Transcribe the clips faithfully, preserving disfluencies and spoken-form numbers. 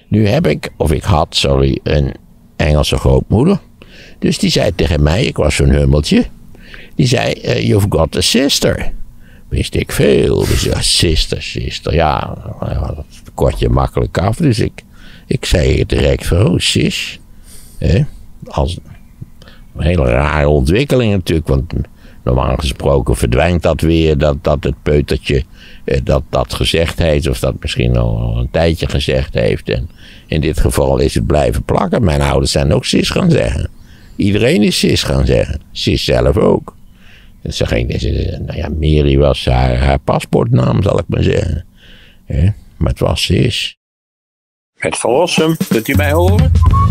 Nu heb ik, of ik had, sorry, een Engelse grootmoeder. Dus die zei tegen mij, ik was zo'n hummeltje. Die zei, uh, you've got a sister. Wist ik veel. Dus ja, sister, sister. Ja, dat kort je makkelijk af. Dus ik, ik zei direct van, oh, sis. Eh, als een hele rare ontwikkeling natuurlijk. Want normaal gesproken verdwijnt dat weer. Dat, dat het peutertje eh, dat, dat gezegd heeft. Of dat misschien al een tijdje gezegd heeft. En in dit geval is het blijven plakken. Mijn ouders zijn ook sis gaan zeggen. Iedereen is sis gaan zeggen. Sis zelf ook. Dus ze ging, nou ja, Mary was haar, haar paspoortnaam, zal ik maar zeggen. Ja, maar het was sis. Het verlossen, kunt u mij horen?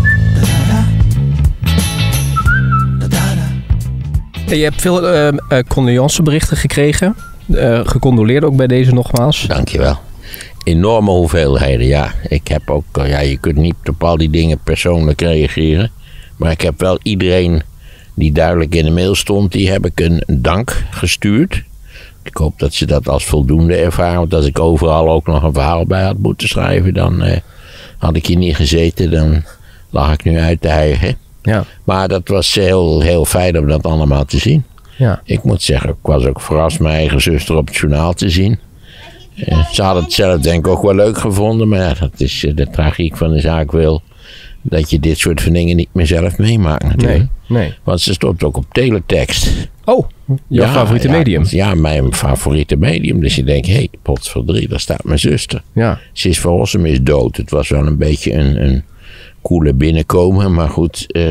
Ja, je hebt veel uh, uh, condoleanceberichten gekregen. Uh, gecondoleerd ook bij deze nogmaals. Dankjewel. Enorme hoeveelheden, ja. Ik heb ook, ja, je kunt niet op al die dingen persoonlijk reageren. Maar ik heb wel iedereen die duidelijk in de mail stond, die heb ik een dank gestuurd. Ik hoop dat ze dat als voldoende ervaren. Want als ik overal ook nog een verhaal bij had moeten schrijven, dan eh, had ik hier niet gezeten. Dan lag ik nu uit te hijgen. Ja. Maar dat was heel, heel fijn om dat allemaal te zien. Ja. Ik moet zeggen, ik was ook verrast mijn eigen zuster op het journaal te zien. Eh, ze had het zelf denk ik ook wel leuk gevonden. Maar ja, dat is de tragiek van de zaak wil. Dat je dit soort van dingen niet meer zelf meemaakt natuurlijk. Nee, nee. Want ze stond ook op teletext. Oh, jouw ja, favoriete ja, medium? Ja, mijn favoriete medium. Dus je denkt, hé, hey, potverdrie, daar staat mijn zuster. Ja. Sis van Rossum is dood. Het was wel een beetje een, een koele binnenkomen. Maar goed, uh,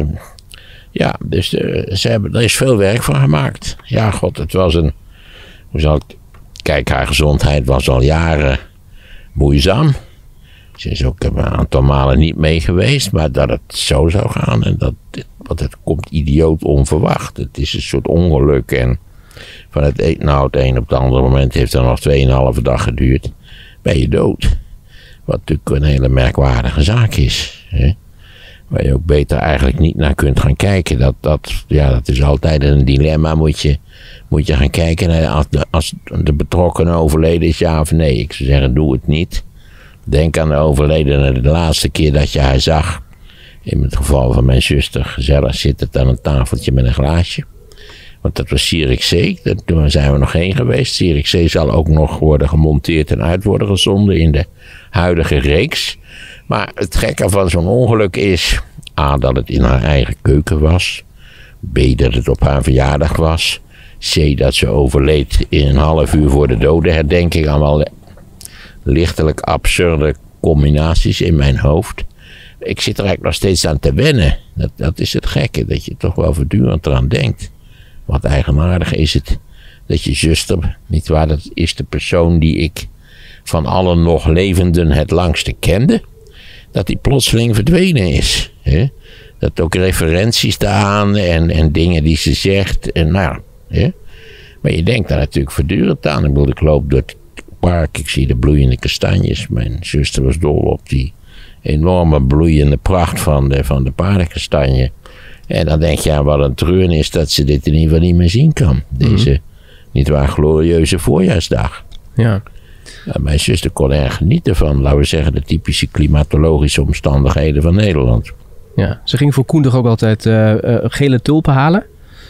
ja, dus uh, ze hebben, er is veel werk van gemaakt. Ja, god, het was een, hoe zal ik, kijk, haar gezondheid was al jaren moeizaam. Ze is ook een aantal malen niet mee geweest, maar dat het zo zou gaan. En dat, want het komt idioot onverwacht. Het is een soort ongeluk. En van het een, nou, het een op het andere moment heeft het nog tweeënhalve dag geduurd. Ben je dood. Wat natuurlijk een hele merkwaardige zaak is. Hè? Waar je ook beter eigenlijk niet naar kunt gaan kijken. Dat, dat, ja, dat is altijd een dilemma. Moet je, moet je gaan kijken naar als de, als de betrokkenen overleden is, ja of nee. Ik zou zeggen, doe het niet. Denk aan de overledene de laatste keer dat je haar zag. In het geval van mijn zuster, gezellig zittend aan een tafeltje met een glaasje. Want dat was Zierikzee, daar zijn we nog heen geweest. Zierikzee zal ook nog worden gemonteerd en uit worden gezonden in de huidige reeks. Maar het gekke van zo'n ongeluk is, A, dat het in haar eigen keuken was. B, dat het op haar verjaardag was. C, dat ze overleed in een half uur voor de dodenherdenking. Allemaal lichtelijk absurde combinaties in mijn hoofd. Ik zit er eigenlijk nog steeds aan te wennen. Dat, dat is het gekke, dat je toch wel voortdurend eraan denkt. Wat eigenaardig is het dat je zuster, nietwaar, dat is de persoon die ik van alle nog levenden het langste kende, dat die plotseling verdwenen is. Hè? Dat ook referenties daaraan en, en dingen die ze zegt. En nou, hè? Maar je denkt daar natuurlijk voortdurend aan. Ik bedoel, ik loop door het park, ik zie de bloeiende kastanjes. Mijn zuster was dol op die enorme bloeiende pracht van de, van de paardenkastanje. En dan denk je, ja, wat een treurnis is dat ze dit in ieder geval niet meer zien kan. Deze, mm-hmm. nietwaar, glorieuze voorjaarsdag. Ja. Ja, mijn zuster kon erg genieten van, laten we zeggen, de typische klimatologische omstandigheden van Nederland. Ja, ze ging voor Koendag ook altijd uh, uh, gele tulpen halen?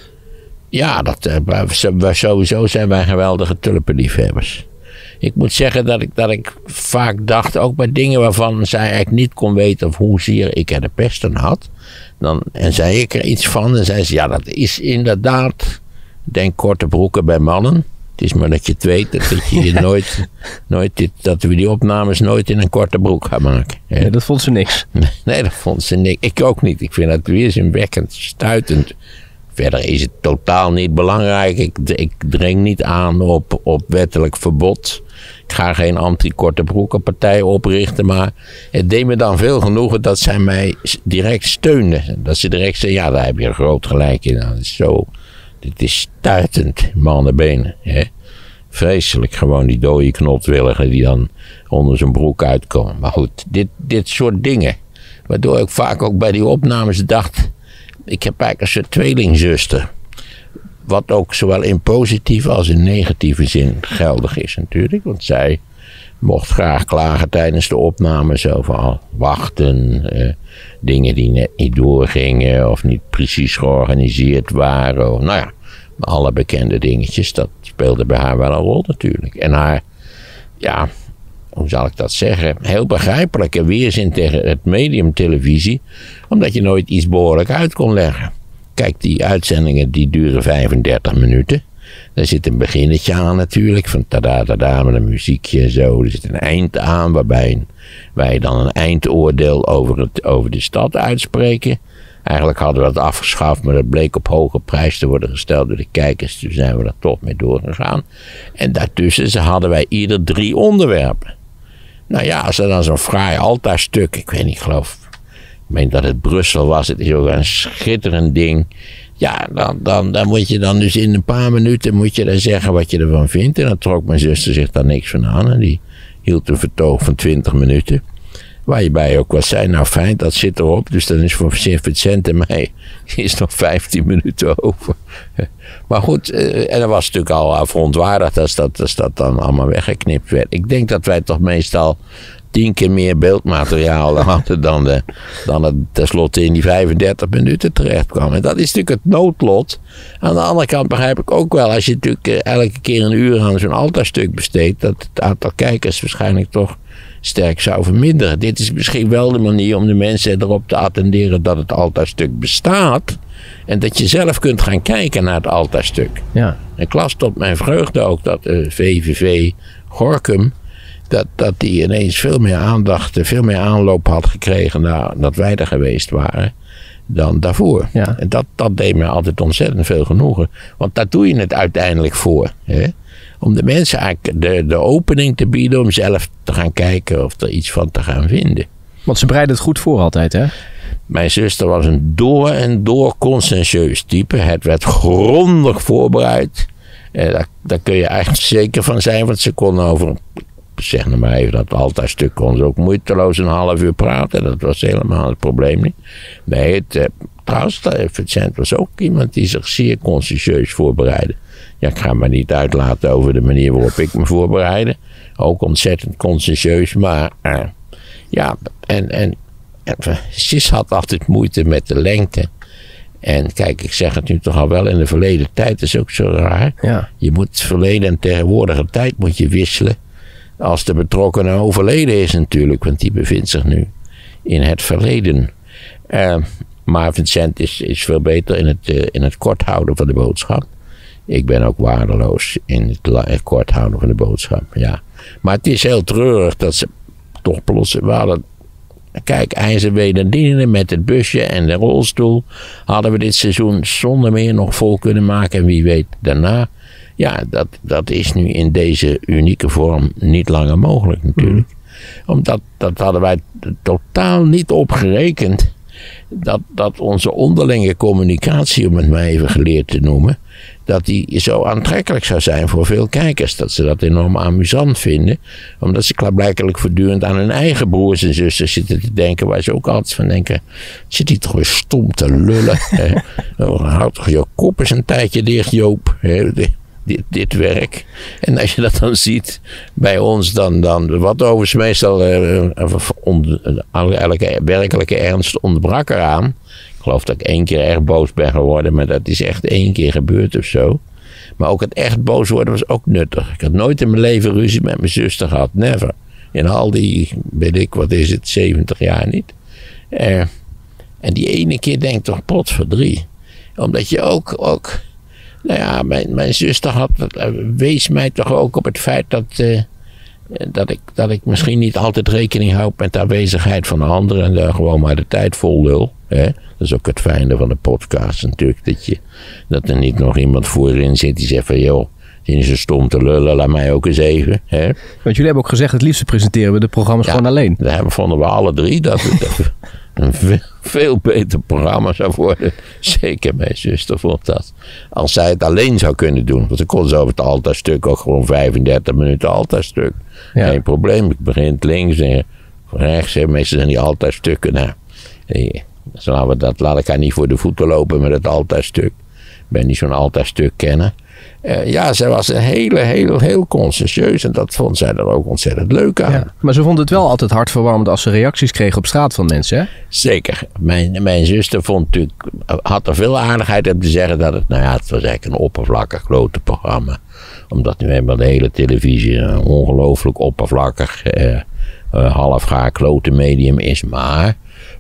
Ja, dat, uh, sowieso zijn wij geweldige tulpenliefhebbers. Ik moet zeggen dat ik, dat ik vaak dacht, ook bij dingen waarvan zij eigenlijk niet kon weten of hoezeer ik er de pest aan had. Dan, en zei ik er iets van en zei ze, ja, dat is inderdaad, denk korte broeken bij mannen. Het is maar dat je het weet, dat, je ja. nooit, nooit dit, dat we die opnames nooit in een korte broek gaan maken. Nee, dat vond ze niks. Nee, nee, dat vond ze niks. Ik ook niet. Ik vind dat weerzinwekkend, stuitend. Verder is het totaal niet belangrijk. Ik, ik dring niet aan op, op wettelijk verbod. Ik ga geen anti-korte broekenpartij oprichten. Maar het deed me dan veel genoegen dat zij mij direct steunden. Dat ze direct zei, ja, daar heb je groot gelijk in. Dat is zo, dit is stuitend, mannenbenen. Hè? Vreselijk, gewoon die dode knotwilligen die dan onder zijn broek uitkomen. Maar goed, dit, dit soort dingen. Waardoor ik vaak ook bij die opnames dacht, ik heb eigenlijk een soort tweelingzuster. Wat ook zowel in positieve als in negatieve zin geldig is natuurlijk. Want zij mocht graag klagen tijdens de opname. Zo van, wachten. Uh, dingen die net niet doorgingen of niet precies georganiseerd waren. Of, nou ja, alle bekende dingetjes. Dat speelde bij haar wel een rol natuurlijk. En haar, ja, hoe zal ik dat zeggen? Heel begrijpelijke weerzin tegen het medium televisie. Omdat je nooit iets behoorlijk uit kon leggen. Kijk, die uitzendingen die duren vijfendertig minuten. Daar zit een beginnetje aan natuurlijk. Van tada tada met een muziekje en zo. Er zit een eind aan waarbij wij dan een eindoordeel over, het, over de stad uitspreken. Eigenlijk hadden we dat afgeschaft, maar dat bleek op hoge prijs te worden gesteld door de kijkers. Toen zijn we er toch mee doorgegaan. En daartussen hadden wij ieder drie onderwerpen. Nou ja, als er dan zo'n fraai altaarstuk, ik weet niet, ik geloof, ik meen dat het Brussel was, het is ook een schitterend ding. Ja, dan, dan, dan moet je dan dus in een paar minuten moet je dan zeggen wat je ervan vindt. En dan trok mijn zuster zich daar niks van aan. En die hield een vertoog van twintig minuten. Waar je bij ook was zei, nou fijn, dat zit erop. Dus dan is voor Vincent en mij is nog vijftien minuten over. Maar goed, en dat was natuurlijk al verontwaardigd als dat, als dat dan allemaal weggeknipt werd. Ik denk dat wij toch meestal tien keer meer beeldmateriaal hadden dan, de, dan het tenslotte in die vijfendertig minuten terecht kwam. En dat is natuurlijk het noodlot. Aan de andere kant begrijp ik ook wel, als je natuurlijk elke keer een uur aan zo'n altaarstuk besteedt, dat het aantal kijkers waarschijnlijk toch sterk zou verminderen. Dit is misschien wel de manier om de mensen erop te attenderen dat het altaarstuk bestaat. En dat je zelf kunt gaan kijken naar het altaarstuk. Ja. En ik las tot mijn vreugde ook dat de V V V Gorinchem, dat, dat die ineens veel meer aandacht, veel meer aanloop had gekregen nadat wij er geweest waren, dan daarvoor. Ja. En dat, dat deed mij altijd ontzettend veel genoegen. Want daar doe je het uiteindelijk voor. Hè? Om de mensen eigenlijk de, de opening te bieden om zelf te gaan kijken of er iets van te gaan vinden. Want ze bereiden het goed voor altijd, hè? Mijn zuster was een door en door conscientieus type. Het werd grondig voorbereid. En daar, daar kun je eigenlijk zeker van zijn, want ze kon over, zeg nou maar even, dat altaarstuk kon ze ook moeiteloos een half uur praten. Dat was helemaal het probleem niet. Nee, het, eh, trouwens, Vincent was ook iemand die zich zeer conscientieus voorbereidde. Ja, ik ga me niet uitlaten over de manier waarop ik me voorbereidde. Ook ontzettend conscientieus, maar uh, ja, en, en, en Sis had altijd moeite met de lengte. En kijk, ik zeg het nu toch al wel, in de verleden tijd is ook zo raar. Ja. Je moet verleden en tegenwoordige tijd moet je wisselen. Als de betrokkene overleden is natuurlijk, want die bevindt zich nu in het verleden. Uh, maar Vincent is, is veel beter in het, uh, in het kort houden van de boodschap. Ik ben ook waardeloos in het, het kort houden van de boodschap, ja. Maar het is heel treurig dat ze toch plots, we hadden, kijk, IJzerwederdienen met het busje en de rolstoel, hadden we dit seizoen zonder meer nog vol kunnen maken. En wie weet daarna, ja, dat, dat is nu in deze unieke vorm niet langer mogelijk natuurlijk. Mm. Omdat, dat hadden wij totaal niet opgerekend. Dat, dat onze onderlinge communicatie, om het maar even geleerd te noemen, dat die zo aantrekkelijk zou zijn voor veel kijkers. Dat ze dat enorm amusant vinden. Omdat ze klaarblijkelijk voortdurend aan hun eigen broers en zusters zitten te denken. Waar ze ook altijd van denken, zit die toch weer stom te lullen. Hè? Oh, houd toch je kop eens een tijdje dicht, Joop. Hè? Dit, dit werk. En als je dat dan ziet bij ons, dan, dan wat overigens meestal uh, on, elke werkelijke ernst ontbrak eraan. Ik geloof dat ik één keer echt boos ben geworden, maar dat is echt één keer gebeurd of zo. Maar ook het echt boos worden was ook nuttig. Ik had nooit in mijn leven ruzie met mijn zuster gehad, never. In al die, weet ik, wat is het, zeventig jaar niet. Uh, en die ene keer denk ik toch potverdrie. Omdat je ook, ook nou ja, mijn, mijn zuster had, wees mij toch ook op het feit dat, uh, dat, ik, dat ik misschien niet altijd rekening houd met de aanwezigheid van de anderen en daar gewoon maar de tijd vol lul. Hè? Dat is ook het fijne van de podcast natuurlijk, dat, je, dat er niet nog iemand voorin zit die zegt van joh, die is zo stom te lullen, laat mij ook eens even. Hè? Want jullie hebben ook gezegd, het liefste presenteren we de programma's ja, gewoon alleen. Dat vonden we alle drie, dat het een veel, veel beter programma zou worden. Zeker mijn zuster vond dat. Als zij het alleen zou kunnen doen. Want dan kon ze over het altaarstuk ook gewoon vijfendertig minuten altaarstuk. Ja. Geen probleem, ik begin links en rechts. En meestal zijn die altaarstukken. Nou, dus laten we dat, laat ik haar niet voor de voeten lopen met het altaarstuk. Ik ben niet zo'n altaarstuk kenner. Uh, ja, zij was een hele, heel, heel conscientieus. En dat vond zij er ook ontzettend leuk aan. Ja, maar ze vond het wel altijd hartverwarmend als ze reacties kreeg op straat van mensen, hè? Zeker. Mijn, mijn zuster vond natuurlijk, had er veel aardigheid om te zeggen dat het, nou ja, het was eigenlijk een oppervlakkig grote programma. Omdat nu eenmaal de hele televisie een ongelooflijk oppervlakkig, uh, uh, halfgaar klote medium is. Maar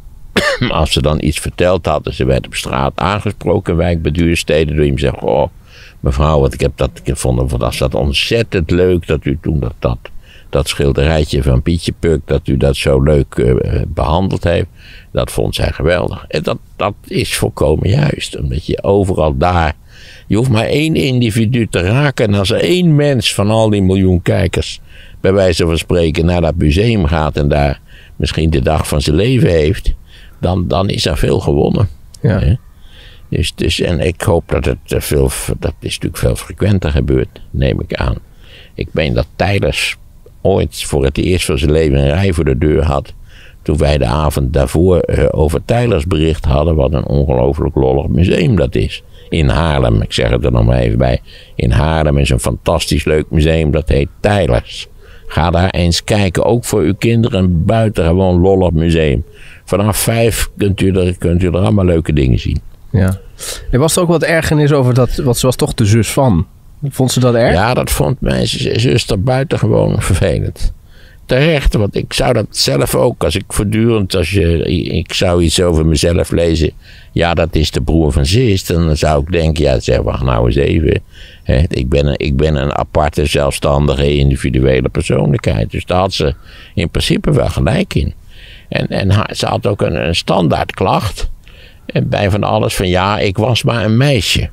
als ze dan iets verteld had en ze werd op straat aangesproken, wijk bij Duurstede, door iemand zegt, oh, mevrouw, wat ik heb dat, ik vond dat, dat ontzettend leuk dat u toen dat, dat, dat schilderijtje van Pietje Puk, dat u dat zo leuk uh, behandeld heeft. Dat vond zij geweldig. En dat, dat is volkomen juist. Omdat je overal daar, je hoeft maar één individu te raken. En als er één mens van al die miljoen kijkers, bij wijze van spreken, naar dat museum gaat en daar misschien de dag van zijn leven heeft, dan, dan is er veel gewonnen. Ja. Ja. Dus, dus, en ik hoop dat het veel, dat is natuurlijk veel frequenter gebeurt, neem ik aan. Ik meen dat Teylers ooit voor het eerst van zijn leven een rij voor de deur had. Toen wij de avond daarvoor uh, over Teylers bericht hadden, wat een ongelooflijk lollig museum dat is. In Haarlem, ik zeg het er nog maar even bij. In Haarlem is een fantastisch leuk museum, dat heet Teylers. Ga daar eens kijken, ook voor uw kinderen, een buitengewoon lollig museum. Vanaf vijf kunt u er, kunt u er allemaal leuke dingen zien. Ja. Er was er ook wat ergernis over dat, want ze was toch de zus van. Vond ze dat erg? Ja, dat vond mijn zuster buitengewoon vervelend. Terecht, want ik zou dat zelf ook, als ik voortdurend, als je, ik zou iets over mezelf lezen, ja, dat is de broer van zus, dan zou ik denken, ja, zeg, wacht nou eens even. He, ik, ben een, ik ben een aparte, zelfstandige, individuele persoonlijkheid. Dus daar had ze in principe wel gelijk in. En, en ze had ook een, een standaard klacht. En bij van alles van, ja, ik was maar een meisje.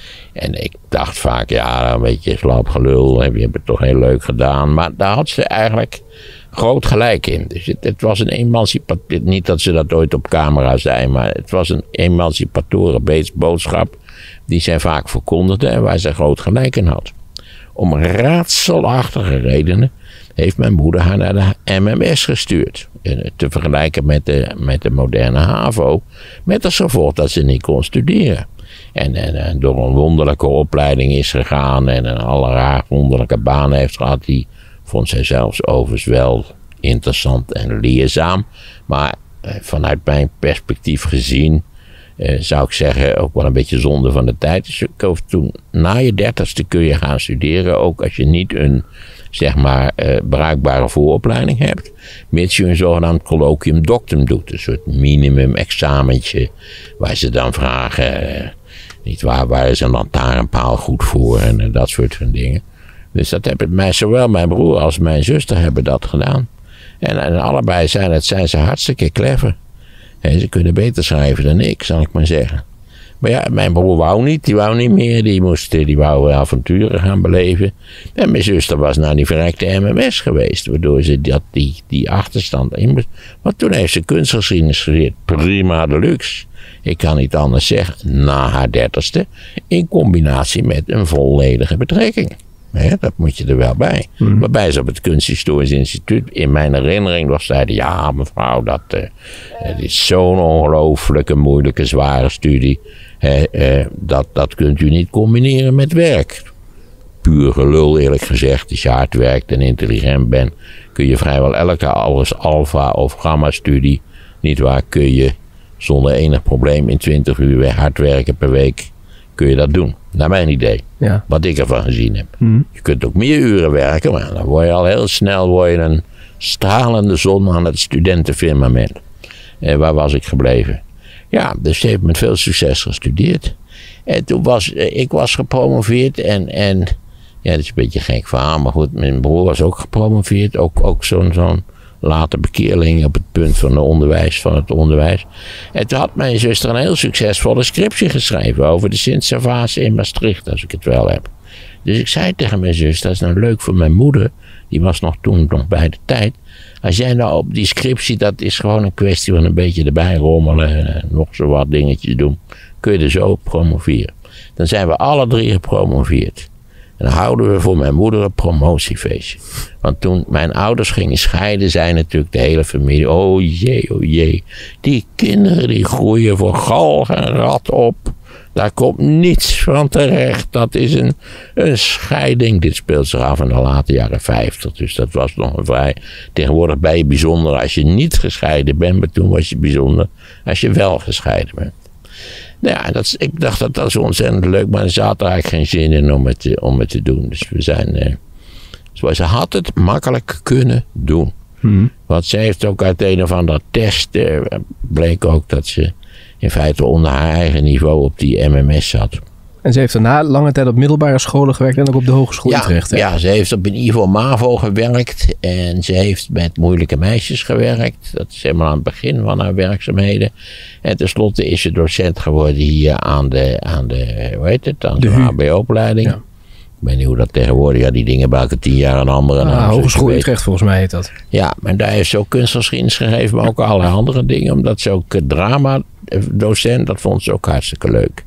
En ik dacht vaak, ja, een beetje slapgelul, heb je het toch heel leuk gedaan. Maar daar had ze eigenlijk groot gelijk in. Dus het, het was een emancipatie, niet dat ze dat ooit op camera zei, maar het was een emancipatoren boodschap die zij vaak verkondigde en waar zij groot gelijk in had. Om raadselachtige redenen heeft mijn moeder haar naar de M M S gestuurd. Te vergelijken met de, met de moderne HAVO. Met als gevolg dat ze niet kon studeren. En, en, en door een wonderlijke opleiding is gegaan. En een allerlei wonderlijke baan heeft gehad. Die vond zij zelfs overigens wel interessant en leerzaam. Maar eh, vanuit mijn perspectief gezien eh, zou ik zeggen ook wel een beetje zonde van de tijd. Dus ik hoef toen na je dertigste kun je gaan studeren. Ook als je niet een zeg maar uh, bruikbare vooropleiding hebt, mits je een zogenaamd colloquium doctum doet, een soort minimum examentje, waar ze dan vragen, uh, niet waar, waar is een lantaarnpaal goed voor en uh, dat soort van dingen. Dus dat hebben mij, zowel mijn broer als mijn zuster hebben dat gedaan. En, en allebei zijn, het, zijn ze hartstikke clever. En ze kunnen beter schrijven dan ik, zal ik maar zeggen. Maar ja, mijn broer wou niet, die wou niet meer, die, moest, die wou avonturen gaan beleven. En mijn zuster was naar die verrekte M M S geweest, waardoor ze dat, die, die achterstand in moest. Maar toen heeft ze kunstgeschiedenis geleerd, prima deluxe. Ik kan niet anders zeggen, na haar dertigste, in combinatie met een volledige betrekking. He, dat moet je er wel bij. Mm. Waarbij ze op het Kunsthistorisch Instituut, in mijn herinnering was, zeiden, ja mevrouw, dat, uh, het is zo'n ongelooflijke, moeilijke, zware studie. He, uh, dat, dat kunt u niet combineren met werk. Puur gelul, eerlijk gezegd. Als je hard werkt en intelligent bent, kun je vrijwel elke alles alfa of gamma studie, niet waar, kun je zonder enig probleem in twintig uur hard werken per week, kun je dat doen. Naar mijn idee. Ja. Wat ik ervan gezien heb. Mm. Je kunt ook meer uren werken, maar dan word je al heel snel word je een stralende zon aan het studentenfirmament. En waar was ik gebleven? Ja, dus ze heeft met veel succes gestudeerd. En toen was ik was gepromoveerd en, en ja, dat is een beetje een gek verhaal, maar goed, mijn broer was ook gepromoveerd. Ook, ook zo'n zo'n late bekeerling op het punt van, de onderwijs, van het onderwijs. En toen had mijn zuster een heel succesvolle scriptie geschreven over de Sint-Servaas in Maastricht, als ik het wel heb. Dus ik zei tegen mijn zus, dat is nou leuk voor mijn moeder, die was nog toen nog bij de tijd. Als jij nou op die scriptie, dat is gewoon een kwestie van een beetje erbij rommelen en nog zo wat dingetjes doen, kun je er zo op promoveren. Dan zijn we alle drie gepromoveerd. En dan houden we voor mijn moeder een promotiefeestje. Want toen mijn ouders gingen scheiden, zei natuurlijk de hele familie, oh jee, oh jee. Die kinderen die groeien voor galg en rat op. Daar komt niets van terecht. Dat is een, een scheiding. Dit speelt zich af in de late jaren vijftig. Dus dat was nog een vrij... Tegenwoordig ben je bijzonder als je niet gescheiden bent. Maar toen was je bijzonder als je wel gescheiden bent. Nou ja, dat, ik dacht dat dat was ontzettend leuk. Maar ze had er eigenlijk geen zin in om het, om het te doen. Dus we zijn... Eh, zoals ze had het makkelijk kunnen doen. Hmm. Want ze heeft ook uit een of andere test... Eh, bleek ook dat ze... in feite onder haar eigen niveau op die M M S zat. En ze heeft daarna lange tijd op middelbare scholen gewerkt en ook op de Hogeschool ja, Utrecht. Hè? Ja, ze heeft op in ieder geval MAVO gewerkt. En ze heeft met moeilijke meisjes gewerkt. Dat is helemaal aan het begin van haar werkzaamheden. En tenslotte is ze docent geworden hier aan de, aan de hoe heet het, aan de, de H B O-opleiding. Ja. Ik weet niet hoe dat tegenwoordig, ja, die dingen buiken tien jaar een andere ah, naam. Hogeschool Utrecht volgens mij heet dat. Ja, maar daar heeft ze ook kunstgeschiedenis gegeven, maar ook allerlei andere dingen. Omdat ze ook drama docent, dat vond ze ook hartstikke leuk.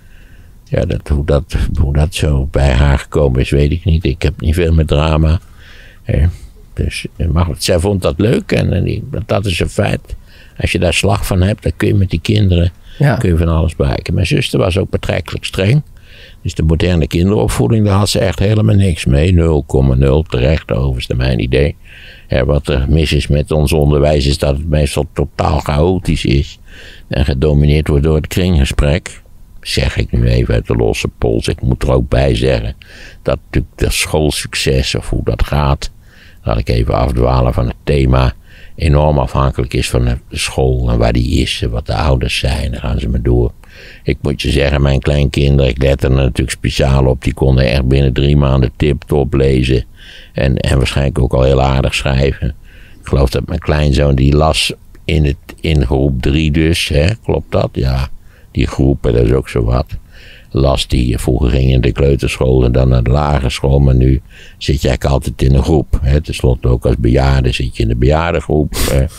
Ja, dat, hoe, dat, hoe dat zo bij haar gekomen is, weet ik niet. Ik heb niet veel met drama. Eh, dus, maar zij vond dat leuk en, en die, dat is een feit. Als je daar slag van hebt, dan kun je met die kinderen ja. kun je van alles bereiken. Mijn zuster was ook betrekkelijk streng. Dus de moderne kinderopvoeding, daar had ze echt helemaal niks mee. nul komma nul terecht, overigens naar mijn idee. Ja, wat er mis is met ons onderwijs is dat het meestal totaal chaotisch is. En gedomineerd wordt door het kringgesprek. Zeg ik nu even uit de losse pols. Ik moet er ook bij zeggen dat natuurlijk dat schoolsucces of hoe dat gaat. Laat ik even afdwalen van het thema. Enorm afhankelijk is van de school en waar die is. En wat de ouders zijn. Dan gaan ze maar door. Ik moet je zeggen, mijn kleinkinderen, ik let er natuurlijk speciaal op. Die konden echt binnen drie maanden tip-top lezen. En, en waarschijnlijk ook al heel aardig schrijven. Ik geloof dat mijn kleinzoon die las in, het, in groep drie dus. Hè? Klopt dat? Ja. Die groepen, dat is ook zo wat. Las die, vroeger ging je in de kleuterschool en dan naar de lagere school. Maar nu zit je eigenlijk altijd in een groep. Hè? Ten slotte ook als bejaarde zit je in de bejaardengroep.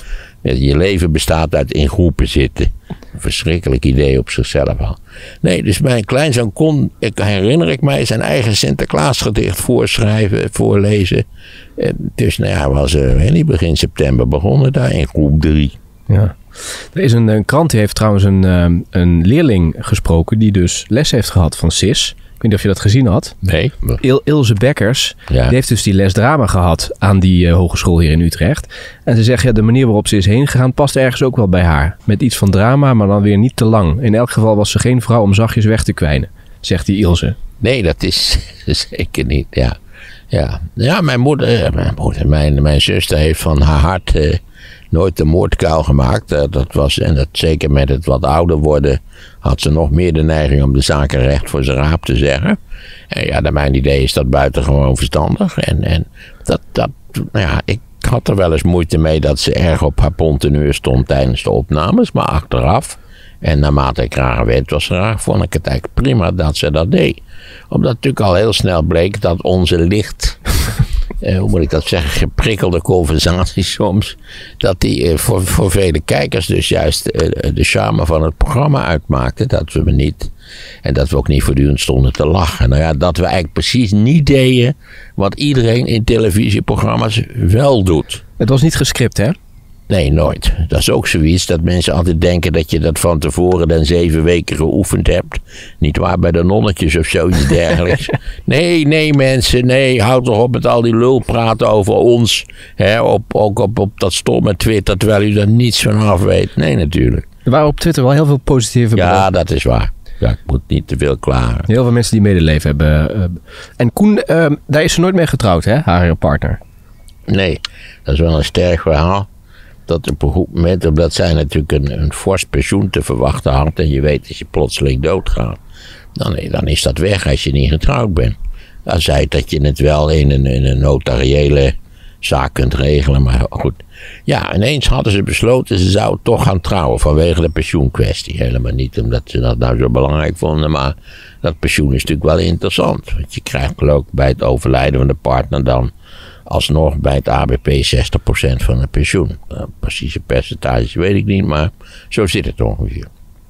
Eh, je leven bestaat uit in groepen zitten. Een verschrikkelijk idee op zichzelf al. Nee, dus mijn kleinzoon kon, ik, herinner ik mij, zijn eigen Sinterklaasgedicht voorschrijven, voorlezen. En dus nou ja, was er niet begin september begonnen daar in groep drie. Ja. Er is een, een krant die heeft trouwens een, een leerling gesproken die dus les heeft gehad van Sis. Ik weet niet of je dat gezien had. Nee. Il, Ilse Bekkers, ja. Die heeft dus die les drama gehad aan die uh, hogeschool hier in Utrecht. En ze zegt, ja, de manier waarop ze is heen gegaan past ergens ook wel bij haar. Met iets van drama, maar dan weer niet te lang. In elk geval was ze geen vrouw om zachtjes weg te kwijnen, zegt die Ilse. Nee, dat is zeker niet, ja. Ja, ja mijn moeder, mijn, moeder mijn, mijn zuster heeft van haar hart... Uh, nooit de moordkuil gemaakt. Uh, dat was, en dat zeker met het wat ouder worden had ze nog meer de neiging om de zaken recht voor zijn raap te zeggen. En ja, naar mijn idee is dat buitengewoon verstandig. En, en dat, dat, nou ja, ik had er wel eens moeite mee dat ze erg op haar ponteneur stond tijdens de opnames. Maar achteraf, en naarmate ik raar werd, was raar, vond ik het eigenlijk prima dat ze dat deed. Omdat natuurlijk al heel snel bleek dat onze licht... Uh, hoe moet ik dat zeggen, geprikkelde conversatie soms, dat die uh, voor, voor vele kijkers dus juist uh, de charme van het programma uitmaakte. Dat we me niet, en dat we ook niet voortdurend stonden te lachen. Nou ja, dat we eigenlijk precies niet deden wat iedereen in televisieprogramma's wel doet. Het was niet gescript, hè? Nee, nooit. Dat is ook zoiets dat mensen altijd denken dat je dat van tevoren dan zeven weken geoefend hebt. Niet waar, bij de nonnetjes of zoiets dergelijks. Nee, nee mensen, nee, houd toch op met al die lul praten over ons. Hè, op, ook op, op dat stomme Twitter, terwijl u er niets van af weet. Nee, natuurlijk. Er waren op Twitter wel heel veel positieve Ja, berichten. Dat is waar. Ja, ik moet niet te veel klagen. Heel veel mensen die medeleven hebben. Uh, en Koen, uh, daar is ze nooit mee getrouwd, hè, haar partner? Nee, dat is wel een sterk verhaal. Dat op een goed moment, omdat zij natuurlijk een, een fors pensioen te verwachten had. En je weet dat je plotseling doodgaat. Dan, dan is dat weg als je niet getrouwd bent. Dan zei het dat je het wel in een, in een notariële zaak kunt regelen. Maar goed. Ja, ineens hadden ze besloten ze zou toch gaan trouwen. Vanwege de pensioenkwestie. Helemaal niet omdat ze dat nou zo belangrijk vonden. Maar dat pensioen is natuurlijk wel interessant. Want je krijgt ook bij het overlijden van de partner dan... alsnog bij het A B P zestig procent van het pensioen. Uh, precieze percentage weet ik niet, maar zo zit het ongeveer.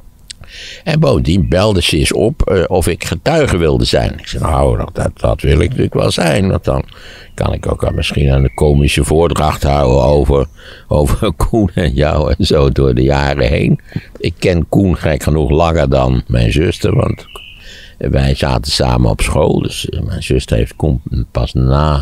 En bovendien belde ze eens op uh, of ik getuige wilde zijn. Ik zei, nou, dat, dat wil ik natuurlijk wel zijn. Want dan kan ik ook misschien een komische voordracht houden over, over Koen en jou en zo door de jaren heen. Ik ken Koen gek genoeg langer dan mijn zuster, want wij zaten samen op school. Dus mijn zuster heeft Koen pas na,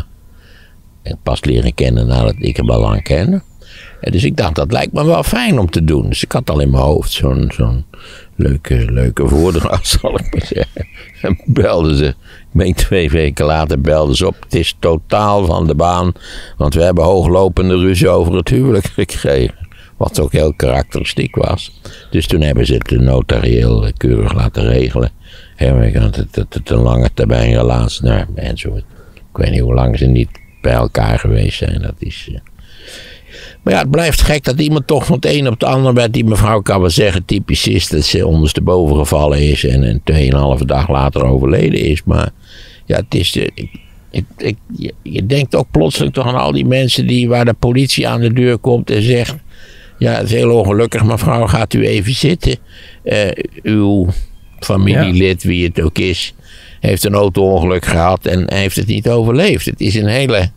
pas leren kennen nadat ik hem al lang kende. En dus ik dacht, dat lijkt me wel fijn om te doen. Dus ik had al in mijn hoofd zo'n zo'n leuke, leuke voordracht, zal ik maar zeggen. En belden ze, ik meen twee weken later belden ze op. Het is totaal van de baan, want we hebben hooglopende ruzie over het huwelijk gekregen. Wat ook heel karakteristiek was. Dus toen hebben ze het notarieel keurig laten regelen. En dat het, het, het een lange termijn relatie, nou, enzovoort. Ik weet niet hoe lang ze niet bij elkaar geweest zijn. Dat is... Uh... Maar ja, het blijft gek dat iemand toch van het een op het ander bij die mevrouw kan wel zeggen, typisch is dat ze ondersteboven gevallen is en een tweeënhalve dag later overleden is. Maar ja, het is, ik, ik, ik, je, je denkt ook plotseling toch aan al die mensen die, waar de politie aan de deur komt en zegt, ja, het is heel ongelukkig mevrouw, gaat u even zitten. Uh, uw familielid, ja. Wie het ook is, heeft een auto-ongeluk gehad en heeft het niet overleefd. Het is een hele...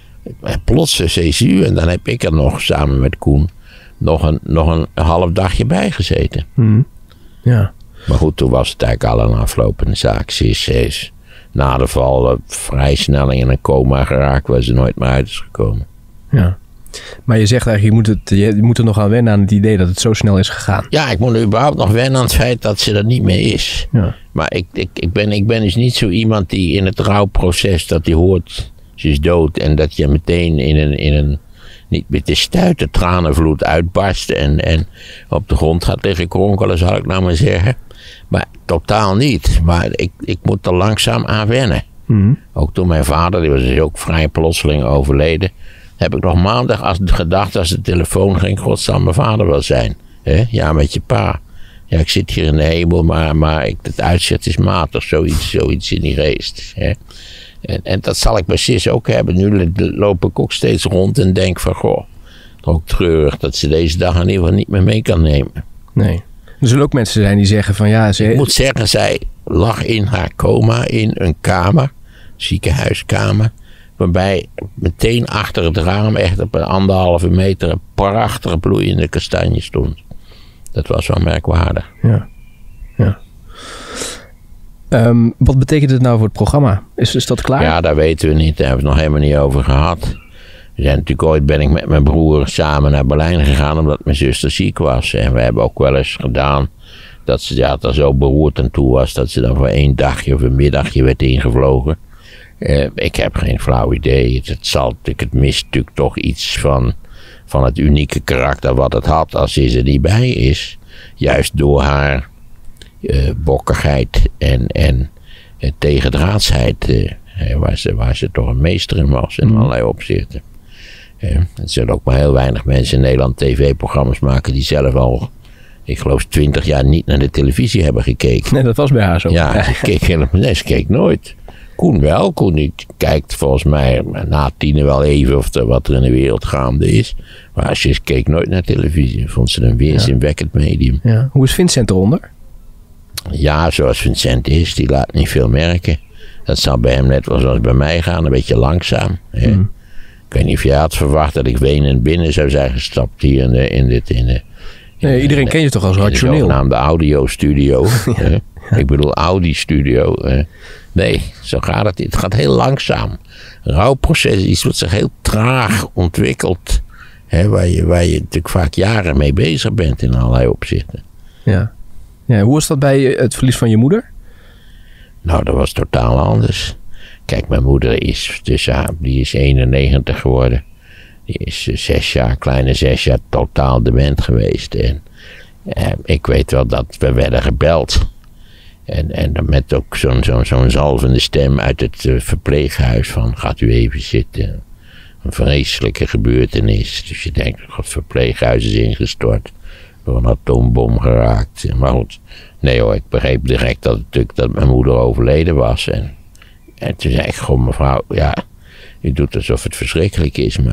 Plots C C U en dan heb ik er nog samen met Koen nog een, nog een half dagje bij gezeten. Mm. Ja. Maar goed, toen was het eigenlijk al een aflopende zaak. Ze is, ze is na de val uh, vrij snel in een coma geraakt waar ze nooit meer uit is gekomen. Ja. Maar je zegt eigenlijk, je moet, het, je moet er nog aan wennen aan het idee dat het zo snel is gegaan. Ja, ik moet er überhaupt nog wennen aan het feit dat ze er niet meer is. Ja. Maar ik, ik, ik, ben, ik ben dus niet zo iemand die in het rouwproces dat hij hoort... Ze is dood en dat je meteen in een, in een niet met de stuiten tranenvloed uitbarst en, en op de grond gaat liggen kronkelen, zal ik nou maar zeggen. Maar totaal niet. Maar ik, ik moet er langzaam aan wennen. Mm-hmm. Ook toen mijn vader, die was dus ook vrij plotseling overleden, heb ik nog maandag als, gedacht als de telefoon ging, God zal mijn vader wel zijn. He? Ja, met je pa. Ja, ik zit hier in de hemel, maar, maar ik, het uitzicht is matig. Zoiets, zoiets in die geest. He? En, en dat zal ik bij Sis ook hebben. Nu loop ik ook steeds rond en denk van, goh, ook treurig dat ze deze dag in ieder geval niet meer mee kan nemen. Nee. Er zullen ook mensen zijn die zeggen van ja... Ze... Ik moet zeggen, zij lag in haar coma in een kamer, ziekenhuiskamer, waarbij meteen achter het raam, echt op een anderhalve meter, een prachtig bloeiende kastanje stond. Dat was wel merkwaardig. Ja, ja. Um, wat betekent het nou voor het programma? Is, is dat klaar? Ja, dat weten we niet. Daar hebben we het nog helemaal niet over gehad. We zijn natuurlijk ooit ben ik met mijn broer samen naar Berlijn gegaan omdat mijn zuster ziek was. En we hebben ook wel eens gedaan dat ze ja, er zo beroerd aan toe was dat ze dan voor één dagje of een middagje werd ingevlogen. Uh, ik heb geen flauw idee. Het, het, zal, het mist natuurlijk toch iets van, van het unieke karakter wat het had als ze er niet bij is. Juist door haar uh, bokkigheid en, en uh, tegendraadsheid, uh, waar, ze, waar ze toch een meester in was in allerlei opzichten. Uh, er zullen ook maar heel weinig mensen in Nederland tv-programma's maken die zelf al, ik geloof, twintig jaar niet naar de televisie hebben gekeken. Nee, dat was bij haar zo. Ja, ze keek helemaal, nee, ze keek nooit. Koen wel. Koen die kijkt volgens mij na tienen wel even of er wat er in de wereld gaande is. Maar ze keek nooit naar televisie. Vond ze een weerzinwekkend medium. Ja. Hoe is Vincent eronder? Ja, zoals Vincent is, die laat niet veel merken. Dat zal bij hem net wel zoals bij mij gaan, een beetje langzaam. Hè? Mm. Ik weet niet of je had verwacht dat ik wenend binnen zou zijn gestapt hier in, de, in dit... In de, in nee, iedereen de, ken je toch als rationeel? In de zogenaamde audio-studio. Ja. Ik bedoel Audi-studio. Uh, nee, zo gaat het. Het gaat heel langzaam. Een rouwproces is iets wat zich heel traag ontwikkelt. Hè, waar, je, waar je natuurlijk vaak jaren mee bezig bent in allerlei opzichten. Ja. Ja, hoe was dat bij het verlies van je moeder? Nou, dat was totaal anders. Kijk, mijn moeder is, dus, ja, die is eenennegentig geworden. Die is zes jaar, kleine zes jaar, totaal dement geweest. En eh, ik weet wel dat we werden gebeld. En, en dan met ook zo'n zo'n zo'n zalvende stem uit het uh, verpleeghuis van, gaat u even zitten. Een vreselijke gebeurtenis. Dus je denkt, het verpleeghuis is ingestort. Door een atoombom geraakt. Maar goed, nee hoor, ik begreep direct dat, natuurlijk, dat mijn moeder overleden was. En, en toen zei ik gewoon, mevrouw, ja, u doet alsof het verschrikkelijk is, maar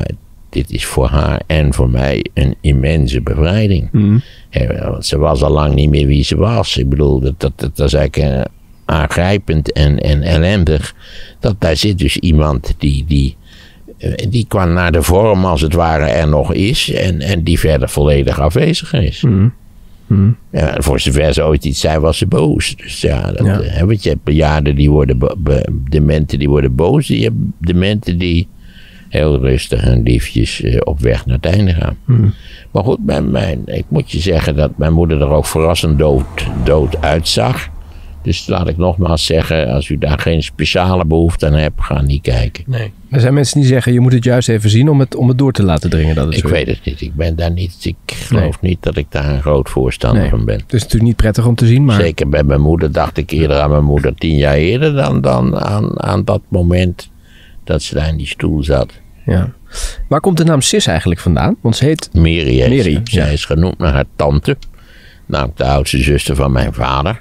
dit is voor haar en voor mij een immense bevrijding. Mm. He, want ze was al lang niet meer wie ze was. Ik bedoel, dat, dat, dat, dat is eigenlijk uh, aangrijpend en, en ellendig. Dat daar zit dus iemand die, die, uh, die qua naar de vorm als het ware er nog is. En, en die verder volledig afwezig is. Mm. Mm. Ja, voor zover ze ooit iets zei, was ze boos. Dus ja, dat, ja. Uh, want je hebt bejaarden die worden be, be, dementen die worden boos. Je hebt dementen die heel rustig en liefjes uh, op weg naar het einde gaan. Mm. Maar goed, mijn, mijn, ik moet je zeggen dat mijn moeder er ook verrassend dood, dood uitzag. Dus laat ik nogmaals zeggen, als u daar geen speciale behoefte aan hebt, ga niet kijken. Nee. Er zijn mensen die zeggen, je moet het juist even zien om het, om het door te laten dringen. Dat het ik zo weet het niet. Ik ben daar niet. Ik geloof nee. niet dat ik daar een groot voorstander nee. van ben. Het is natuurlijk niet prettig om te zien, maar... Zeker bij mijn moeder dacht ik eerder aan mijn moeder tien jaar eerder dan, dan aan, aan dat moment dat ze daar in die stoel zat. Ja. Waar komt de naam Sis eigenlijk vandaan? Want ze heet... Mary. Heet Mary. Ze. Zij ja. is genoemd naar haar tante. Namelijk de oudste zuster van mijn vader.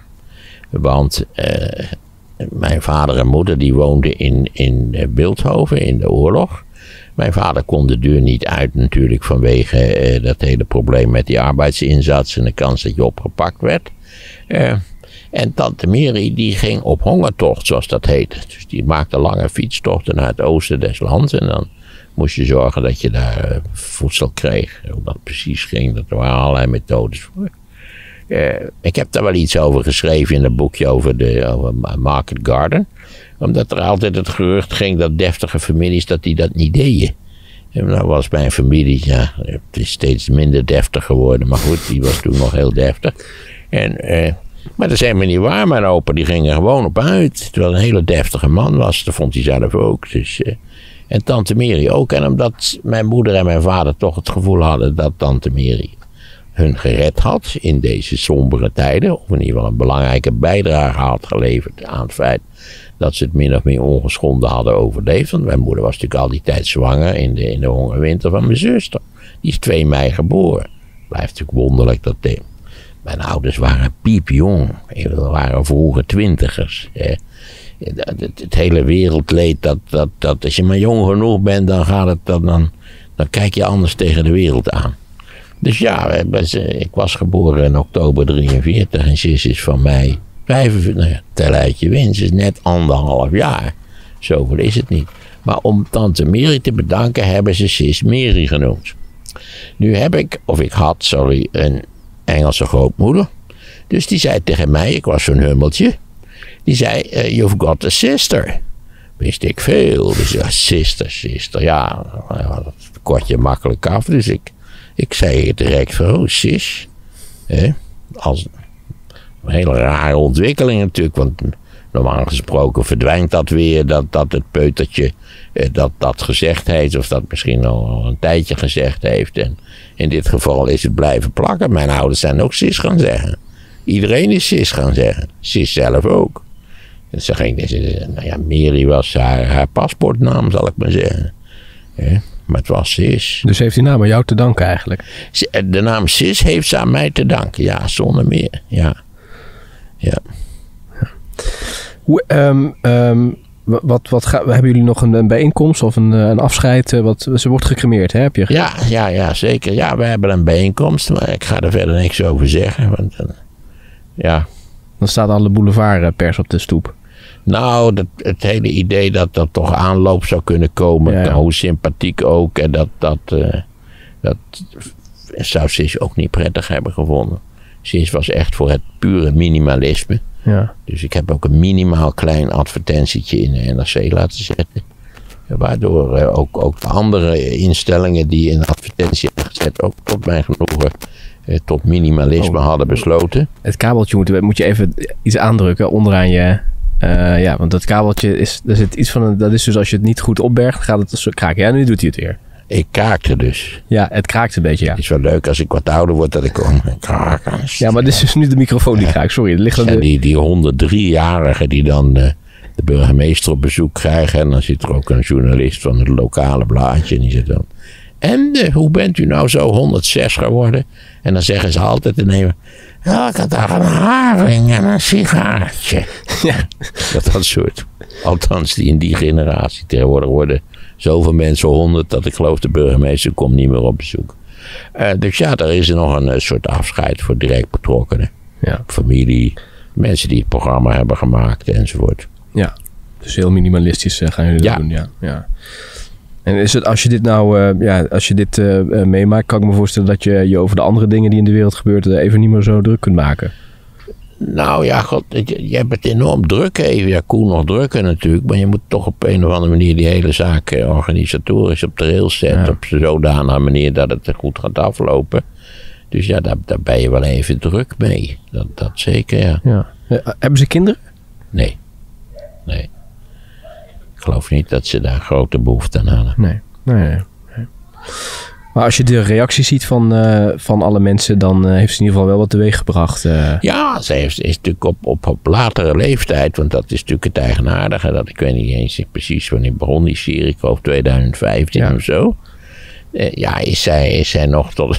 Want uh, mijn vader en moeder die woonden in, in Bilthoven in de oorlog. Mijn vader kon de deur niet uit natuurlijk vanwege uh, dat hele probleem met die arbeidsinzats en de kans dat je opgepakt werd. Uh, en tante Mary die ging op hongertocht zoals dat heette. Dus die maakte lange fietstochten naar het oosten des lands en dan moest je zorgen dat je daar uh, voedsel kreeg. Hoe dat precies ging, dat waren allerlei methodes voor. Uh, ik heb daar wel iets over geschreven in een boekje over, de, over Market Garden. Omdat er altijd het gerucht ging dat deftige families dat die dat niet deden. En nou was mijn familie, ja, het is steeds minder deftig geworden. Maar goed, die was toen nog heel deftig. En, uh, maar dat is helemaal niet waar. Mijn opa die ging er gewoon op uit. Terwijl een hele deftige man was. Dat vond hij zelf ook. Dus, uh, en tante Mary ook. En omdat mijn moeder en mijn vader toch het gevoel hadden dat tante Mary hun gered had in deze sombere tijden, of in ieder geval een belangrijke bijdrage had geleverd aan het feit dat ze het min of meer ongeschonden hadden overleefd. Want mijn moeder was natuurlijk al die tijd zwanger in de, in de hongerwinter van mijn zuster. Die is twee mei geboren. Blijft natuurlijk wonderlijk dat de, mijn ouders waren piepjong. We waren vroeger twintigers. Hè. Het, het, het hele wereldleed, dat, dat, dat als je maar jong genoeg bent, dan gaat het, dan, dan, dan kijk je anders tegen de wereld aan. Dus ja, ik was geboren in oktober drieënveertig en Sis is van mij vijfenveertig, nou ja, tel uit je winst, is net anderhalf jaar. Zoveel is het niet. Maar om tante Mary te bedanken hebben ze Sis Mary genoemd. Nu heb ik, of ik had, sorry, een Engelse grootmoeder. Dus die zei tegen mij, ik was zo'n hummeltje. Die zei, uh, you've got a sister. Wist ik veel. Dus ja, sister, sister. Ja, dat kort je makkelijk af. Dus ik... Ik zei direct van, oh, Sis. Eh, als een hele rare ontwikkeling natuurlijk. Want normaal gesproken verdwijnt dat weer. Dat, dat het peutertje eh, dat, dat gezegd heeft. Of dat misschien al een tijdje gezegd heeft. En in dit geval is het blijven plakken. Mijn ouders zijn ook Sis gaan zeggen. Iedereen is Sis gaan zeggen. Sis zelf ook. En ze ging, nou ja, Mary was haar, haar paspoortnaam, zal ik maar zeggen. Eh. Maar het was Sis. Dus heeft die naam aan jou te danken eigenlijk? De naam Sis heeft ze aan mij te danken. Ja, zonder meer. Ja. Ja. Hoe, um, um, wat, wat ga, hebben jullie nog een, een bijeenkomst of een, een afscheid? Wat, ze wordt gecremeerd, hè? Heb je... ja, ja, ja, zeker. Ja, we hebben een bijeenkomst. Maar ik ga er verder niks over zeggen. Want, uh, ja. Dan staat alle boulevardpers op de stoep. Nou, dat, het hele idee dat er toch aanloop zou kunnen komen, ja, ja. hoe sympathiek ook, en dat, dat, uh, dat zou Sis ook niet prettig hebben gevonden. Sis was echt voor het pure minimalisme. Ja. Dus ik heb ook een minimaal klein advertentietje in de N R C laten zetten. Waardoor uh, ook, ook de andere instellingen die in de advertentie hebben gezet, ook tot mijn genoegen, uh, tot minimalisme oh. hadden besloten. Het kabeltje moet, moet je even iets aandrukken onderaan je... Uh, ja, want dat kabeltje is, er zit iets van een, dat is dus als je het niet goed opbergt, gaat het zo kraken. Ja, nu doet hij het weer. Ik kraakte dus. Ja, het kraakt een beetje, ja. Het is wel leuk als ik wat ouder word dat ik kom. Ja, maar dit is dus nu de microfoon die kraakt. Sorry, het ligt aan de... die, die honderddrie-jarigen die dan uh, de burgemeester op bezoek krijgen. En dan zit er ook een journalist van het lokale blaadje. En die zit dan... En uh, hoe bent u nou zo honderdzes geworden? En dan zeggen ze altijd in een... Ja, ik had daar een haring en een sigaartje. Ja, dat, dat soort. Althans, die in die generatie. Tegenwoordig worden zoveel mensen, honderd, dat ik geloof de burgemeester komt niet meer op bezoek. Uh, dus ja, er is nog een, een soort afscheid voor direct betrokkenen. Ja. Familie, mensen die het programma hebben gemaakt enzovoort. Ja, dus heel minimalistisch uh, gaan jullie dat ja. doen. Ja. Ja. En is het, als je dit nou, uh, ja, als je dit uh, uh, meemaakt, kan ik me voorstellen dat je je over de andere dingen die in de wereld gebeuren even niet meer zo druk kunt maken. Nou ja, god, je, je hebt het enorm druk even. Ja, Koen nog drukker natuurlijk. Maar je moet toch op een of andere manier die hele zaak eh, organisatorisch op de rails zetten. Ja. Op zodanige manier dat het er goed gaat aflopen. Dus ja, daar, daar ben je wel even druk mee. Dat, dat zeker, ja. ja. Uh, hebben ze kinderen? Nee. Nee. Ik geloof niet dat ze daar grote behoefte aan hadden. Nee. Nee, nee. nee. Maar als je de reacties ziet van, uh, van alle mensen, dan uh, heeft ze in ieder geval wel wat teweeg gebracht. Uh. Ja, ze heeft, is natuurlijk op, op, op latere leeftijd, want dat is natuurlijk het eigenaardige. Dat, ik weet niet eens precies wanneer begon die serie, ik geloof twintig vijftien ja. of zo. Uh, ja, is zij, is zij nog tot,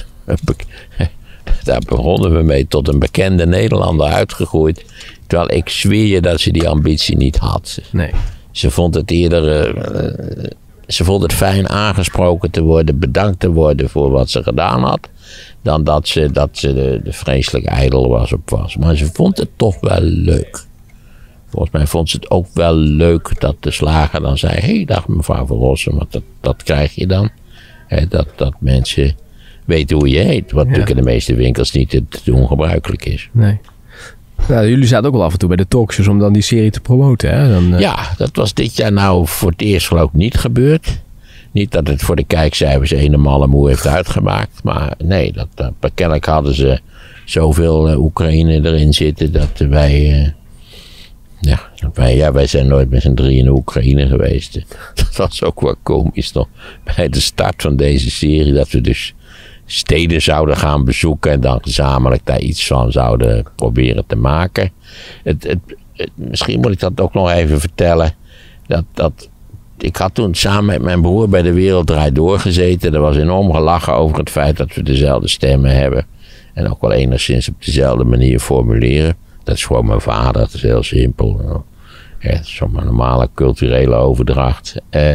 daar begonnen we mee, tot een bekende Nederlander uitgegroeid. Terwijl ik zweer je dat ze die ambitie niet had. Nee. Ze vond het eerder... Uh, Ze vond het fijn aangesproken te worden, bedankt te worden voor wat ze gedaan had. Dan dat ze, dat ze de, de vreselijk ijdel was op was. Maar ze vond het toch wel leuk. Volgens mij vond ze het ook wel leuk dat de slager dan zei... Hé, hey, dag mevrouw Van Rossum, want dat, dat krijg je dan. He, dat, dat mensen weten hoe je heet. Wat ja. natuurlijk in de meeste winkels niet te, te ongebruikelijk is. Nee. Nou, jullie zaten ook wel af en toe bij de talkshows om dan die serie te promoten, hè? Dan, uh... Ja, dat was dit jaar nou voor het eerst geloof ik niet gebeurd. Niet dat het voor de kijkcijfers een malle moe heeft uitgemaakt. Maar nee, dat, dat, kennelijk hadden ze zoveel uh, Oekraïne erin zitten dat wij... Uh, ja, wij, ja, wij zijn nooit met z'n drie in de Oekraïne geweest. Dat was ook wel komisch nog. Bij de start van deze serie dat we dus... steden zouden gaan bezoeken en dan gezamenlijk daar iets van zouden proberen te maken. Het, het, het, misschien moet ik dat ook nog even vertellen. Dat, dat, ik had toen samen met mijn broer bij De Wereld Draait Door gezeten. Er was enorm gelachen over het feit dat we dezelfde stemmen hebben. En ook wel enigszins op dezelfde manier formuleren. Dat is gewoon mijn vader, dat is heel simpel. Ja, dat is zo'n normale culturele overdracht. Uh,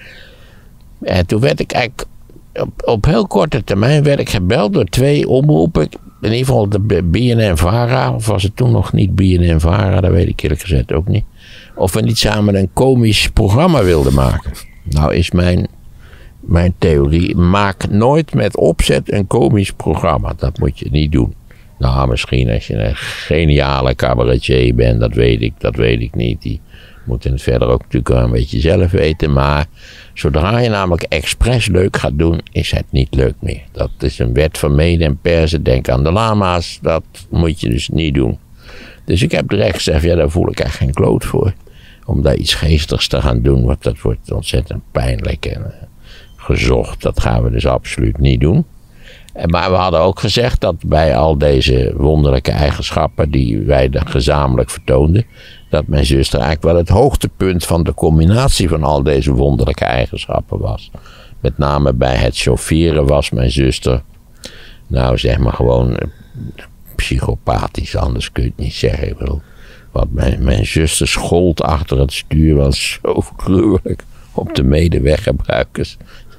en toen werd ik eigenlijk... Op, op heel korte termijn werd ik gebeld door twee omroepen. In ieder geval de B N N-Vara. Of was het toen nog niet B N N-Vara? Dat weet ik eerlijk gezegd ook niet. Of we niet samen een komisch programma wilden maken. Nou is mijn, mijn theorie. Maak nooit met opzet een komisch programma. Dat moet je niet doen. Nou, misschien als je een geniale cabaretier bent. Dat weet ik, dat weet ik niet. Die moeten het verder ook natuurlijk wel een beetje zelf weten. Maar... zodra je namelijk expres leuk gaat doen, is het niet leuk meer. Dat is een wet van mede en persen. Denk aan de lama's. Dat moet je dus niet doen. Dus ik heb direct gezegd, ja, daar voel ik echt geen kloot voor. Om daar iets geestigs te gaan doen, want dat wordt ontzettend pijnlijk en uh, gezocht. Dat gaan we dus absoluut niet doen. En, maar we hadden ook gezegd dat bij al deze wonderlijke eigenschappen die wij dan gezamenlijk vertoonden, dat mijn zuster eigenlijk wel het hoogtepunt van de combinatie van al deze wonderlijke eigenschappen was. Met name bij het chaufferen was mijn zuster, nou zeg maar gewoon psychopathisch, anders kun je het niet zeggen. Ik bedoel, wat mijn, mijn zuster schold achter het stuur was zo gruwelijk op de medeweggebruikers.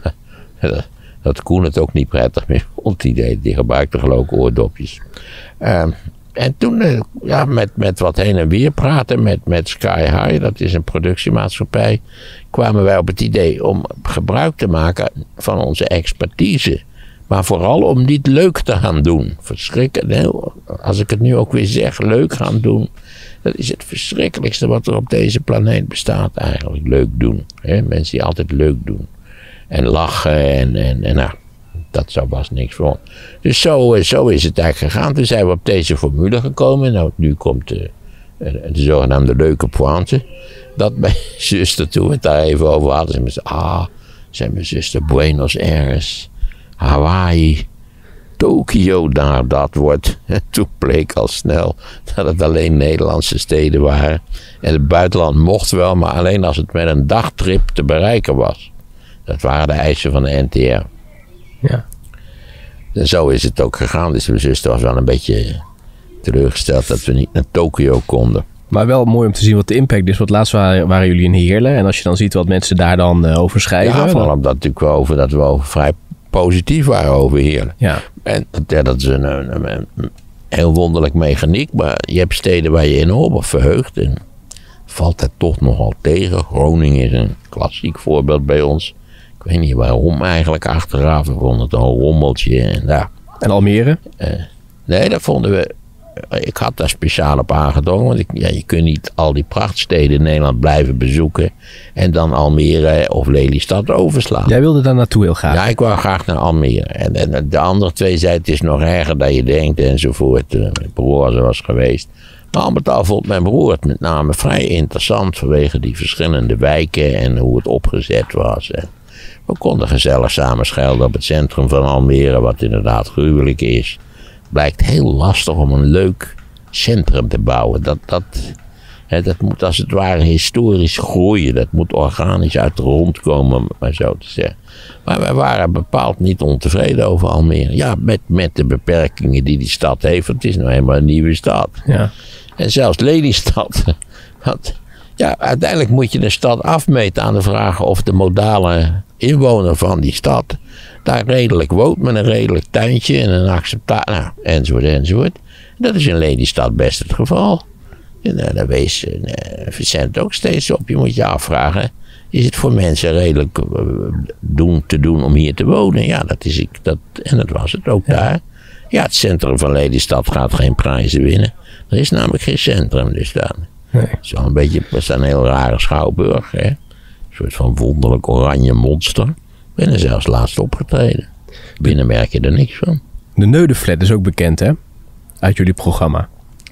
Dat Koen het ook niet prettig meer vond. Die, deed, die gebruikte geloof ik oordopjes. Uh, en toen, uh, ja, met, met wat heen en weer praten met, met Sky High, dat is een productiemaatschappij, kwamen wij op het idee om gebruik te maken van onze expertise. Maar vooral om niet leuk te gaan doen. Verschrikkelijk. Als ik het nu ook weer zeg, leuk gaan doen. Dat is het verschrikkelijkste wat er op deze planeet bestaat eigenlijk. Leuk doen. Hè? Mensen die altijd leuk doen. En lachen en, en, en nou, dat zou was niks voor. Dus zo, zo is het eigenlijk gegaan. Toen zijn we op deze formule gekomen. Nou, nu komt de, de, de zogenaamde leuke pointe. Dat mijn zuster, toen we het daar even over hadden, zei, ah, zei mijn zuster, Buenos Aires, Hawaii, Tokio, daar dat wordt. En toen bleek al snel dat het alleen Nederlandse steden waren. En het buitenland mocht wel, maar alleen als het met een dagtrip te bereiken was. Dat waren de eisen van de N T R. Ja. En zo is het ook gegaan. Dus mijn zuster was wel een beetje teleurgesteld dat we niet naar Tokio konden. Maar wel mooi om te zien wat de impact is. Want laatst waren, waren jullie in Heerlen. En als je dan ziet wat mensen daar dan uh, over schrijven. Ja, vooral omdat natuurlijk wel over, dat we over vrij positief waren over Heerlen. Ja. En ja, dat is een, een, een, een heel wonderlijk mechaniek. Maar je hebt steden waar je enorm op verheugt. En valt het toch nogal tegen. Groningen is een klassiek voorbeeld bij ons. Ik weet niet waarom eigenlijk achteraf. We vonden het een rommeltje. En, ja. en Almere? Uh, nee, dat vonden we... Ik had daar speciaal op aangedrongen. Want ik, ja, je kunt niet al die prachtsteden in Nederland blijven bezoeken. En dan Almere of Lelystad overslaan. Jij wilde daar naartoe heel graag? Ja, ik wou graag naar Almere. En, en de andere twee zeiden het is nog erger dan je denkt enzovoort. Mijn broer was geweest. Maar al met al vond mijn broer het met name vrij interessant. Vanwege die verschillende wijken en hoe het opgezet was. En we konden gezellig samen schelden op het centrum van Almere. Wat inderdaad gruwelijk is. Blijkt heel lastig om een leuk centrum te bouwen. Dat, dat, hè, dat moet als het ware historisch groeien. Dat moet organisch uit de grond komen, om maar zo te zeggen. Maar wij waren bepaald niet ontevreden over Almere. Ja, met, met de beperkingen die die stad heeft. Want het is nou helemaal een nieuwe stad. Ja. En zelfs Lelystad. Want, ja, uiteindelijk moet je de stad afmeten aan de vraag of de modale inwoner van die stad daar redelijk woont met een redelijk tuintje en een acceptatie, nou, enzovoort, enzovoort. Dat is in Lelystad best het geval. En uh, daar wees uh, Vincent ook steeds op. Je moet je afvragen, is het voor mensen redelijk uh, doen, te doen om hier te wonen? Ja, dat is ik. Dat, en dat was het ook ja. daar. Ja, het centrum van Lelystad gaat geen prijzen winnen. Er is namelijk geen centrum dus daar. Nee. Het is wel een beetje, het is een heel rare schouwburg. Hè? Een soort van wonderlijk oranje monster. Ik ben er zelfs laatst opgetreden. Binnen merk je er niks van. De Neudenflat is ook bekend, hè? Uit jullie programma.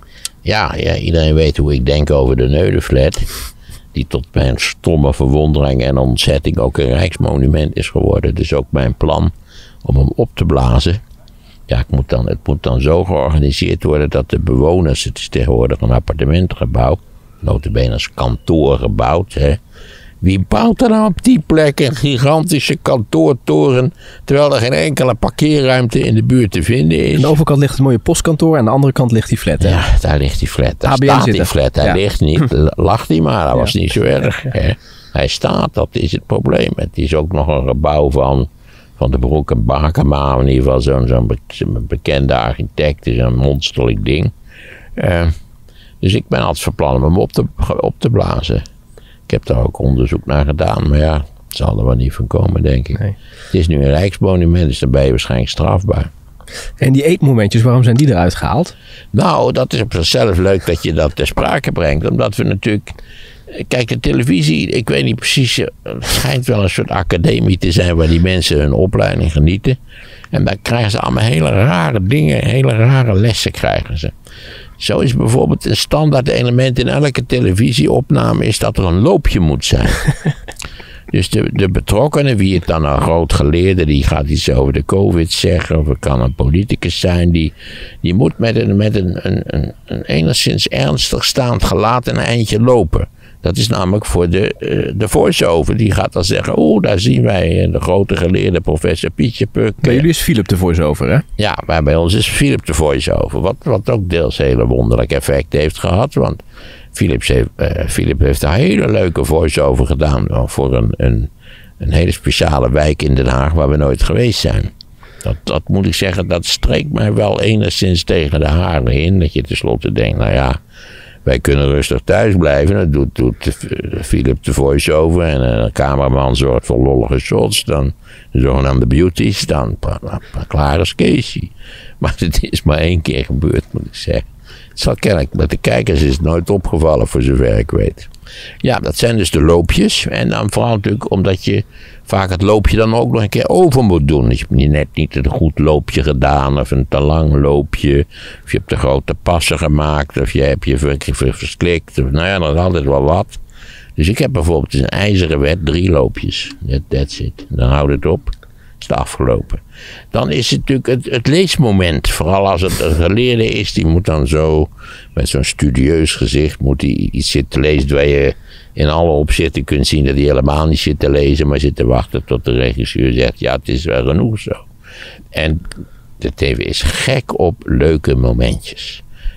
Ja, ja, iedereen weet hoe ik denk over de Neudenflat. Die tot mijn stomme verwondering en ontzetting ook een rijksmonument is geworden. Dus ook mijn plan om hem op te blazen. Ja, het moet dan, het moet dan zo georganiseerd worden dat de bewoners... Het is tegenwoordig een appartementengebouw. Nota bene als kantoor gebouwd, hè. Wie bouwt er nou op die plek een gigantische kantoortoren, terwijl er geen enkele parkeerruimte in de buurt te vinden is? Aan de overkant ligt het mooie postkantoor, en aan de andere kant ligt die flat. Hè? Ja, daar ligt die flat. Daar A B N staat die flat. Hij ja. ligt niet, lag die maar, dat was ja. niet zo erg. Hè? Hij staat, dat is het probleem. Het is ook nog een gebouw van, van de Broek en Bakema, in ieder geval zo'n zo'n bekende architect. Het is een monsterlijk ding. Uh, dus ik ben altijd van plan om hem op te, op te blazen. Ik heb daar ook onderzoek naar gedaan, maar ja, het zal er wel niet van komen, denk ik. Nee. Het is nu een rijksmonument, dus dan ben je waarschijnlijk strafbaar. En die eetmomentjes, waarom zijn die eruit gehaald? Nou, dat is op zichzelf leuk dat je dat ter sprake brengt. Omdat we natuurlijk... Kijk, de televisie, ik weet niet precies... Het schijnt wel een soort academie te zijn waar die mensen hun opleiding genieten. En daar krijgen ze allemaal hele rare dingen, hele rare lessen krijgen ze. Zo is bijvoorbeeld een standaard element in elke televisieopname is dat er een loopje moet zijn. Dus de, de betrokkenen, wie het dan een groot geleerde, die gaat iets over de COVID zeggen, of het kan een politicus zijn, die, die moet met een, met een, een, een, een enigszins ernstig staand gelaat een eindje lopen. Dat is namelijk voor de, uh, de voice-over. Die gaat dan zeggen, oh, daar zien wij de grote geleerde professor Pietje Puk. Bij jullie is Philip de voice-over, hè? Ja, maar bij ons is Philip de voice-over. Wat, wat ook deels hele wonderlijke effecten heeft gehad. Want Philip heeft, uh, Philip heeft een hele leuke voice-over gedaan. Voor een, een, een hele speciale wijk in Den Haag waar we nooit geweest zijn. Dat, dat moet ik zeggen, dat streekt mij wel enigszins tegen de haren in. Dat je tenslotte denkt, nou ja... Wij kunnen rustig thuis blijven. Dat doet, doet Philip de voice-over. En een cameraman zorgt voor lollige shots. Dan de zogenaamde beauties. Dan klaar is Casey. Maar het is maar één keer gebeurd, moet ik zeggen. Het zal kennelijk met de kijkers is het nooit opgevallen, voor zover ik weet. Ja, dat zijn dus de loopjes. En dan vooral natuurlijk omdat je vaak het loopje dan ook nog een keer over moet doen. Dus je hebt net niet een goed loopje gedaan of een te lang loopje. Of je hebt te grote passen gemaakt. Of je hebt je verslikt. Of, nou ja, dat is altijd wel wat. Dus ik heb bijvoorbeeld een ijzeren wet, drie loopjes. That, that's it. Dan houdt het op. Is het afgelopen. Dan is het natuurlijk het, het leesmoment. Vooral als het een geleerde is, die moet dan zo met zo'n studieus gezicht moet hij iets zitten lezen waar je in alle opzichten kunt zien dat hij helemaal niet zit te lezen, maar zit te wachten tot de regisseur zegt, ja, het is wel genoeg zo. En de tv is gek op leuke momentjes.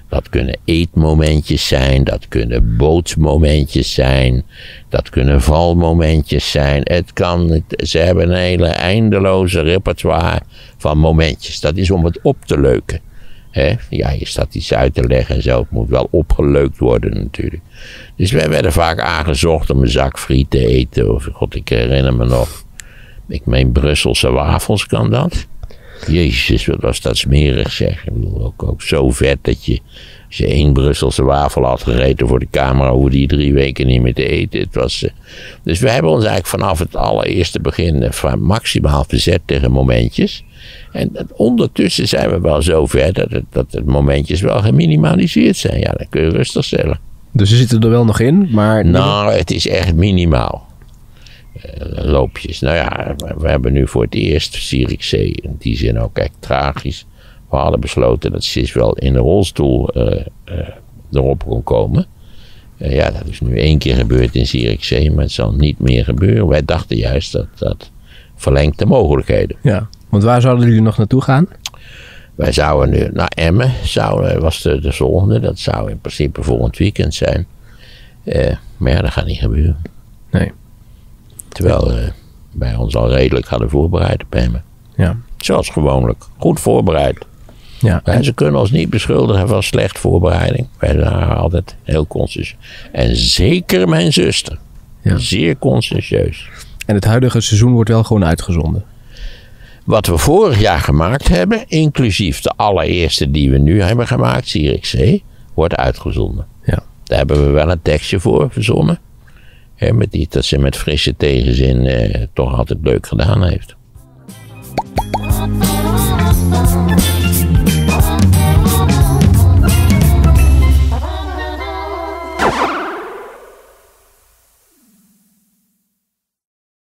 Dat kunnen eetmomentjes zijn, dat kunnen bootsmomentjes zijn, dat kunnen valmomentjes zijn. Het kan, ze hebben een hele eindeloze repertoire van momentjes. Dat is om het op te leuken. He? Ja, je staat iets uit te leggen en zo. Het moet wel opgeleukt worden natuurlijk. Dus wij werden vaak aangezocht om een zak friet te eten. Of god, ik herinner me nog. Ik meen Brusselse wafels, kan dat? Jezus, wat was dat smerig zeg. Ik bedoel, ook, ook zo vet dat je, als je één Brusselse wafel had gegeten voor de camera, hoefde die drie weken niet meer te eten. Het was, uh, dus we hebben ons eigenlijk vanaf het allereerste begin uh, maximaal verzet tegen momentjes. En uh, ondertussen zijn we wel zo ver dat het, dat het momentjes wel geminimaliseerd zijn. Ja, dat kun je rustig stellen. Dus ze zitten er wel nog in, maar... Nou, het is echt minimaal. Uh, loopjes. Nou ja, we hebben nu voor het eerst Zierikzee, in die zin ook echt tragisch. We hadden besloten dat Sis wel in de rolstoel uh, uh, erop kon komen. Uh, ja, dat is nu één keer gebeurd in Zierikzee, maar het zal niet meer gebeuren. Wij dachten juist dat dat verlengt de mogelijkheden. Ja, want waar zouden jullie nog naartoe gaan? Wij zouden nu naar Emmen, zou, was de, de volgende. Dat zou in principe volgend weekend zijn. Uh, maar ja, dat gaat niet gebeuren. Nee. Terwijl uh, wij ons al redelijk hadden voorbereid op Emmen. Ja. Zoals gewoonlijk. Goed voorbereid. Ja. En ze kunnen ons niet beschuldigen van slecht voorbereiding. Wij waren altijd heel consciëntieus. En zeker mijn zuster. Ja. Zeer consciëntieus. En het huidige seizoen wordt wel gewoon uitgezonden? Wat we vorig jaar gemaakt hebben, inclusief de allereerste die we nu hebben gemaakt, Zierikzee, wordt uitgezonden. Ja. Daar hebben we wel een tekstje voor verzonnen. He, met die, dat ze met frisse tegenzin eh, toch altijd leuk gedaan heeft.